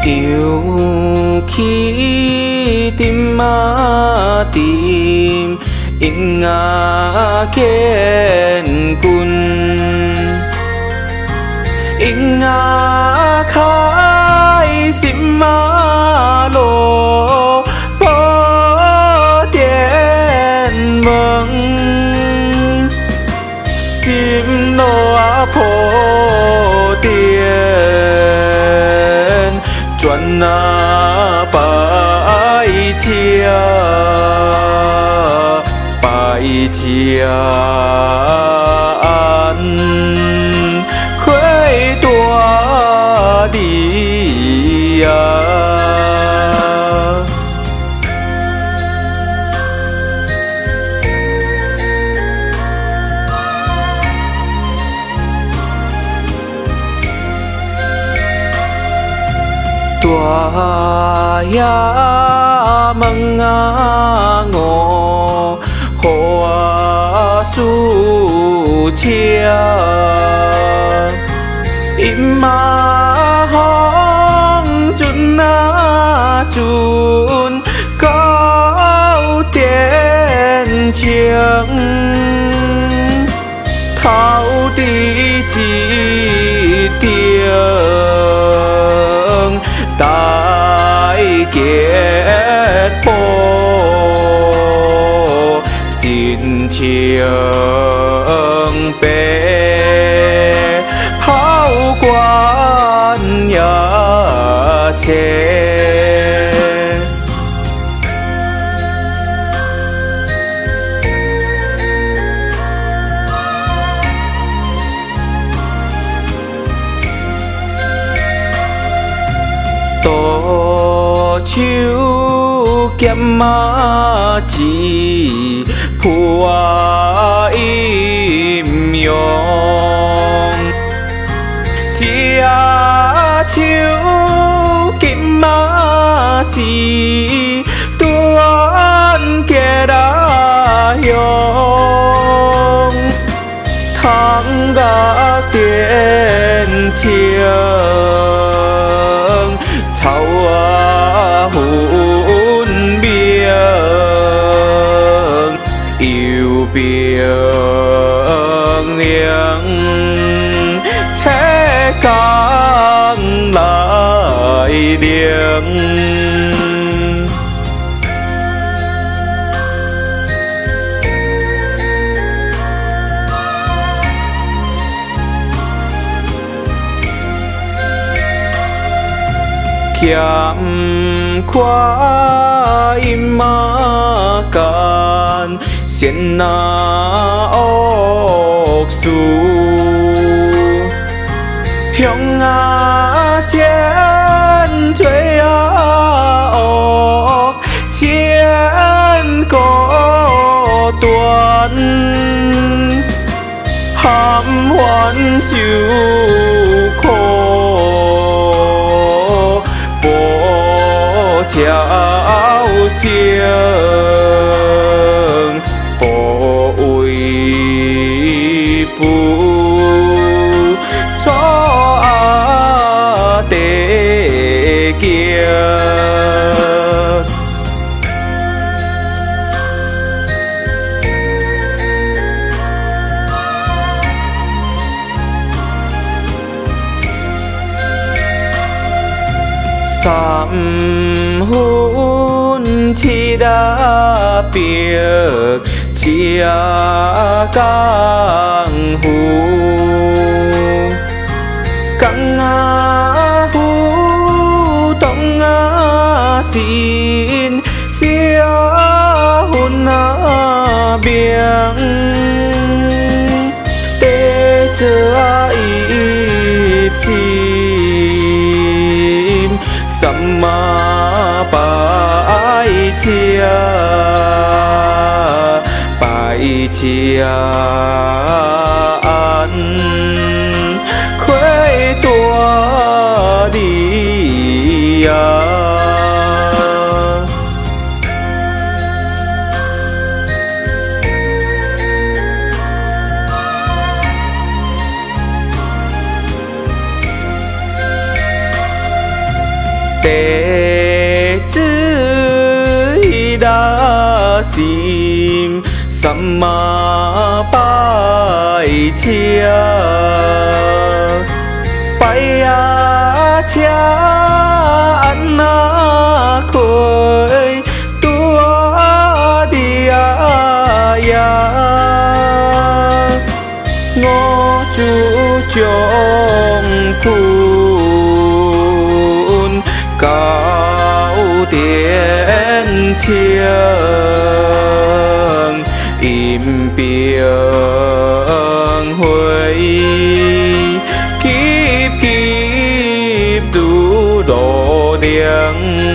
yêu khi tim mà tìm in ngã khen kun in ngã khai sim ma lô bó tiền mừng sim nô phô tiền chuẩn na bài chia an khuấy tua đi tua ya măng ngô hoa su chia im ma hong chun na chun cao tiền chiang thao đi chi tiếng tại kiệt po xin chiang bé pháo quan nhà chê tổ chiếu kiếm ma chỉ phùa im yong chia chiếu kiếm ma si tuan kia đã yong thang ga tiền chiang chào hôn biếng yêu biếng liêng thế càng lại điếng kiam qua im ma can xiên na ốc su hyong a xiên chơi a ốc chiến có tuần hàm hoan siêu khô chào xiềng bộ ui pu cho tê kia sam hun chi đã biết chia cang hu cang hu tông xin xia hun biếng tê chưa ít xin sama bài chia an khuấy tua đi chim sắm mà bài chia bay à chia anh à khơi tua đi à ya ngô chú trong khuôn cao tiền thiêng im biển huệ kiếp kiếp đủ độ điện